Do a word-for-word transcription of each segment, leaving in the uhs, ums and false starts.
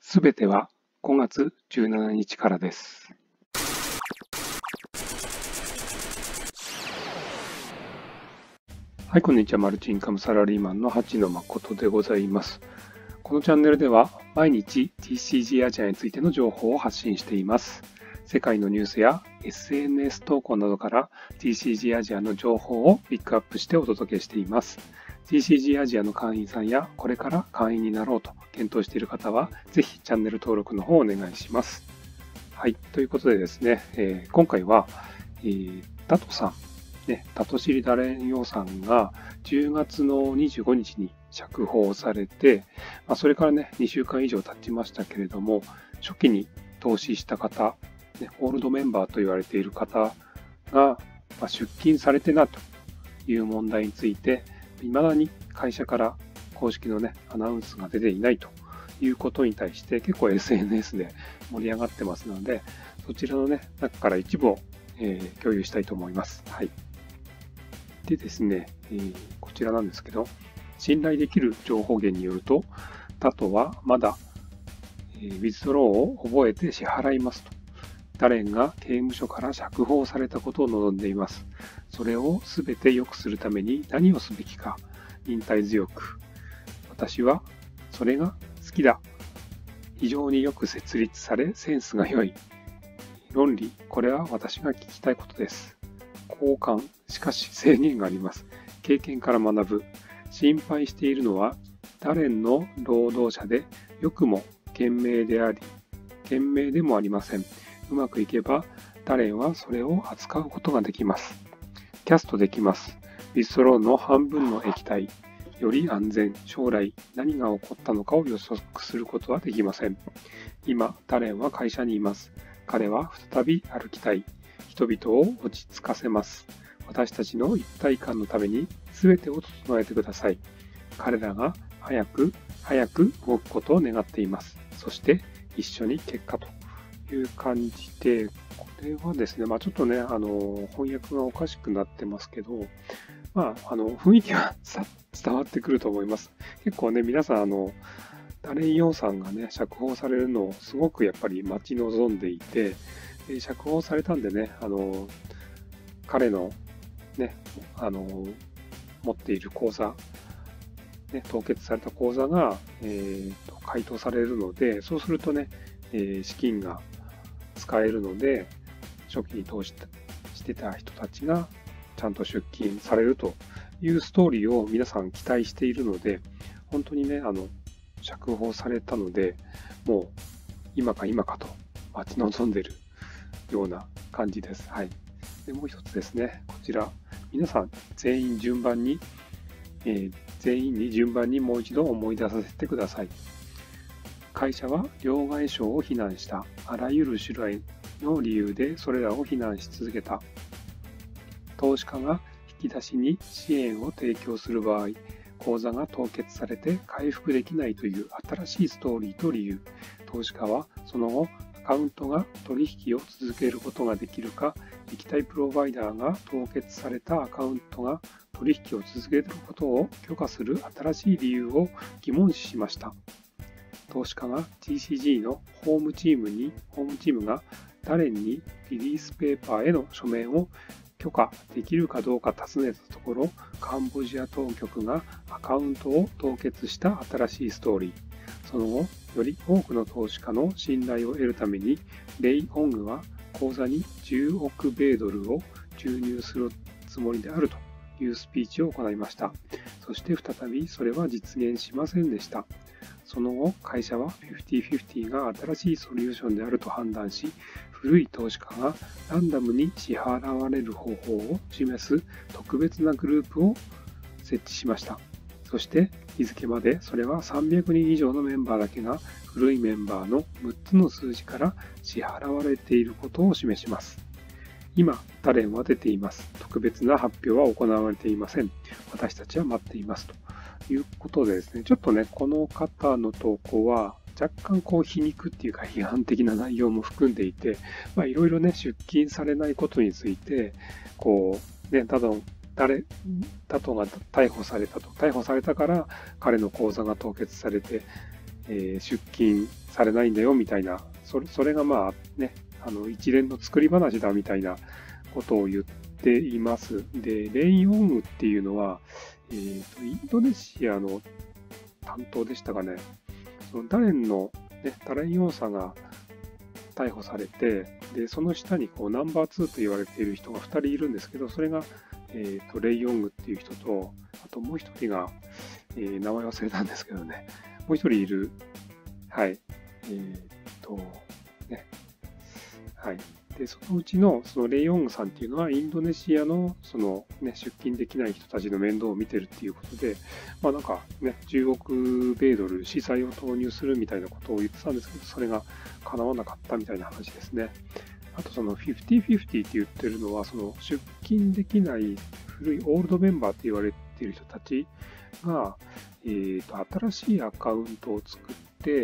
すべてはごがつじゅうしちにちからです。はい、こんにちは。マルチインカムサラリーマンの八野誠でございます。このチャンネルでは毎日 ティーシージー アジアについての情報を発信しています。世界のニュースや エスエヌエス 投稿などから ティーシージー アジアの情報をピックアップしてお届けしています。ティーシージー アジアの会員さんやこれから会員になろうと検討している方はぜひチャンネル登録の方をお願いします。はい、ということでですね、えー、今回は、えー、ダトさん、ね、ダトシリダレンヨウさんがじゅうがつのにじゅうごにちに釈放されて、まあ、それからね、にしゅうかん以上経ちましたけれども、初期に投資した方、ね、オールドメンバーと言われている方が、まあ、出金されてないという問題について、未だに会社から公式のね、アナウンスが出ていないということに対して結構 エスエヌエス で盛り上がってますので、そちらのね、中から一部を、えー、共有したいと思います。はい。でですね、えー、こちらなんですけど、信頼できる情報源によると、ダトはまだ、えー、ウィズドローを覚えて支払いますと。ダレンが刑務所から釈放されたことを望んでいます。それをすべて良くするために何をすべきか、忍耐強く。私はそれが好きだ。非常によく設立され、センスが良い。論理、これは私が聞きたいことです。交換、しかし制限があります。経験から学ぶ。心配しているのは、ダレンの労働者で、よくも賢明であり、賢明でもありません。うまくいけば、ダレンはそれを扱うことができます。キャストできます。ビストローの半分の液体。より安全、将来何が起こったのかを予測することはできません。今、ダレンは会社にいます。彼は再び歩きたい。人々を落ち着かせます。私たちの一体感のために全てを整えてください。彼らが早く、早く動くことを願っています。そして一緒に結果という感じで、これはですね、まあちょっとね、あの、翻訳がおかしくなってますけど、まあ、あの、雰囲気は伝わってくると思います。結構ね、皆さん、あの、ダレン・ヨウさんがね、釈放されるのをすごくやっぱり待ち望んでいて、で釈放されたんでね、あの、彼のね、あの、持っている口座、ね、凍結された口座が、えーと、回答されるので、そうするとね、えー、資金が使えるので、初期に投資してた人たちがちゃんと出金されるというストーリーを皆さん期待しているので、本当にね、あの、釈放されたので、もう今か今かと待ち望んでいるような感じです。はい。で、もう一つですね、こちら、皆さん全員順番に、えー、全員に順番にもう一度思い出させてください。会社は両替商を非難した。あらゆる種類の理由でそれらを非難し続けた。投資家が引き出しに支援を提供する場合、口座が凍結されて回復できないという新しいストーリーと理由。投資家はその後、アカウントが取引を続けることができるか、液体プロバイダーが凍結されたアカウントが取引を続けることを許可する新しい理由を疑問視しました。投資家が ティーシージー のホームチームに、ホームチームがダレンにリリースペーパーへの書面を許可できるかどうか尋ねたところ、カンボジア当局がアカウントを凍結した新しいストーリー。その後、より多くの投資家の信頼を得るために、レイ・オングは口座にじゅうおく米ドルを注入するつもりであるというスピーチを行いました。そして再びそれは実現しませんでした。その後、会社はごじゅうごじゅうが新しいソリューションであると判断し、古い投資家がランダムに支払われる方法を示す特別なグループを設置しました。そして日付までそれはさんびゃくにん以上のメンバーだけが古いメンバーのむっつの数字から支払われていることを示します。今、ダレンは出ています。特別な発表は行われていません。私たちは待っています。ということでですね、ちょっとね、この方の投稿は若干こう皮肉っていうか批判的な内容も含んでいて、まあいろいろね、出金されないことについて、こう、ね、ただ、誰、ダトが逮捕されたと。逮捕されたから彼の口座が凍結されて、 えー、出勤されないんだよみたいな、それ、それがまあね、あの一連の作り話だみたいなことを言っています。で、レイ・ヨングっていうのは、えーと、インドネシアの担当でしたかね。そのダレンの、ね、ダレン・ヨンさんが逮捕されて、で、その下にこうナンバーツーと言われている人がふたりいるんですけど、それが、えーと、レイ・ヨングっていう人と、あともう一人が、えー、名前忘れたんですけどね、もう一人いる、はい、えーと、ね、はい。で、そのうちの、そのレイ・ヨングさんっていうのは、インドネシアの、そのね、出勤できない人たちの面倒を見てるっていうことで、まあなんかね、じゅうおく米ドル、資産を投入するみたいなことを言ってたんですけど、それが叶わなかったみたいな話ですね。あとそのフィフティフィフティって言ってるのは、その出勤できない古いオールドメンバーって言われている人たちが、えーと、新しいアカウントを作って、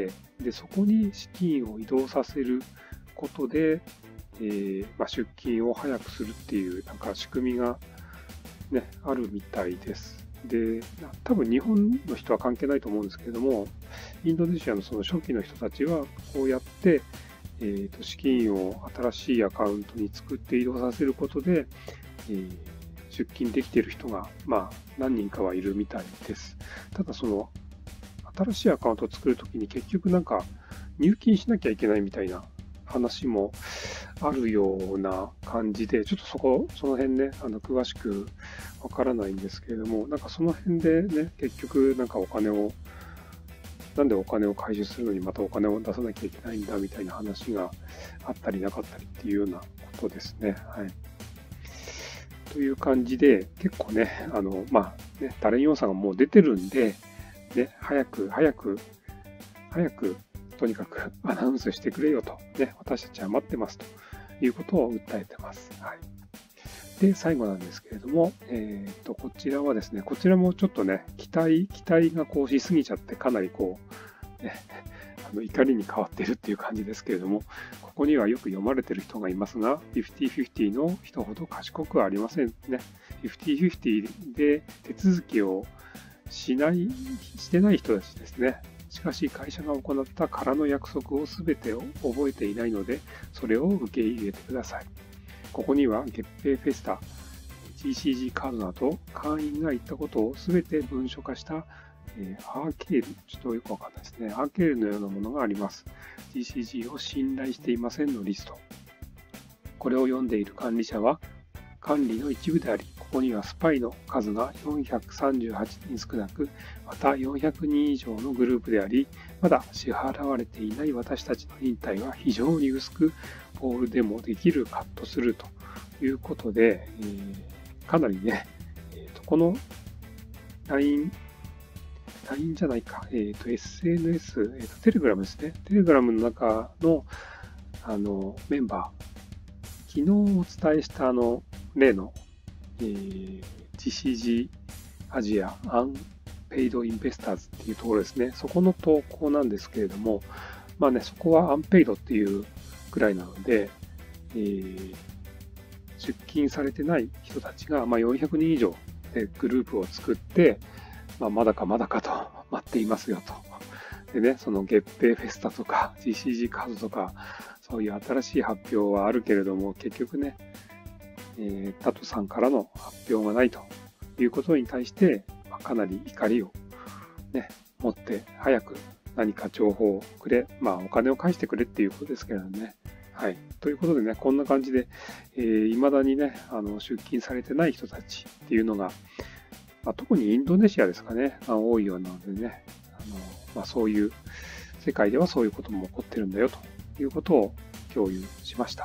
で、そこに資金を移動させることで、えーまあ、出勤を早くするっていうなんか仕組みが、ね、あるみたいです。で、多分日本の人は関係ないと思うんですけれども、インドネシアのその初期の人たちはこうやって、えー、と資金を新しいアカウントに作って移動させることで、えー、出勤できている人が、まあ、何人かはいるみたいです。ただその新しいアカウントを作るときに結局なんか入金しなきゃいけないみたいな話もあるような感じで、ちょっとそこ、その辺ね、あの詳しくわからないんですけれども、なんかその辺でね、結局なんかお金を、なんでお金を回収するのにまたお金を出さなきゃいけないんだみたいな話があったりなかったりっていうようなことですね。はい。という感じで、結構ね、あの、まあ、ね、ダレン・ヨンさんがもう出てるんで、ね、早く、早く、早く、とにかくアナウンスしてくれよと、ね、私たちは待ってますということを訴えてます。はい、で、最後なんですけれども、えーと、こちらはですね、こちらもちょっとね、期待、期待がこうしすぎちゃって、かなりこう、ね、あの怒りに変わっているっていう感じですけれども、ここにはよく読まれている人がいますが、フィフティフィフティの人ほど賢くはありませんね。フィフティフィフティで手続きをしない、してない人たちですね。しかし会社が行った空の約束をすべてを覚えていないので、それを受け入れてください。ここには月餅フェスタ、ジーシージー カードなど会員が言ったことをすべて文書化した、えー、アーケール、ちょっとよくわかんないですね。アーケールのようなものがあります。ジーシージー を信頼していませんのリスト。これを読んでいる管理者は管理の一部であり、ここにはスパイの数がよんひゃくさんじゅうはちにん少なく、またよんひゃくにん以上のグループであり、まだ支払われていない私たちの忍耐は非常に薄く、ポールでもできるカットするということで、えー、かなりね、えー、とこの ライン、ライン じゃないか、えー、と エスエヌエス、えー、と Telegram ですね。Telegram の中の、あのメンバー、昨日お伝えしたあの例の、えー、ジーシージー アジアアンペイドインベスターズっていうところですね。そこの投稿なんですけれども、まあね、そこはアンペイドっていうくらいなので、えー、出勤されてない人たちが、まあ、よんひゃくにん以上でグループを作って、まあ、まだかまだかと待っていますよと。でね、その月餅フェスタとか ジーシージー カードとか、そういう新しい発表はあるけれども、結局ね、えー、タトさんからの発表がないということに対して、まあ、かなり怒りを、ね、持って早く何か情報をくれ、まあお金を返してくれっていうことですけどね。はい。ということでね、こんな感じで、えー、未だにね、あの出勤されてない人たちっていうのが、まあ、特にインドネシアですかね、が多いようなのでね、あのまあ、そういう、世界ではそういうことも起こってるんだよということを共有しました。